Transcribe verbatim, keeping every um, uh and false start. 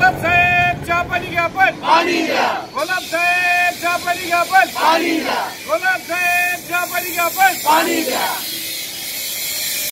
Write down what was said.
गुलाब साहेब चहा पाणी घ्या पण पाणी द्या गुलाब साहेब चहा पाणी घ्या पण पाणी द्या गुलाब साहेब चहा पाणी घ्या पण पाणी द्या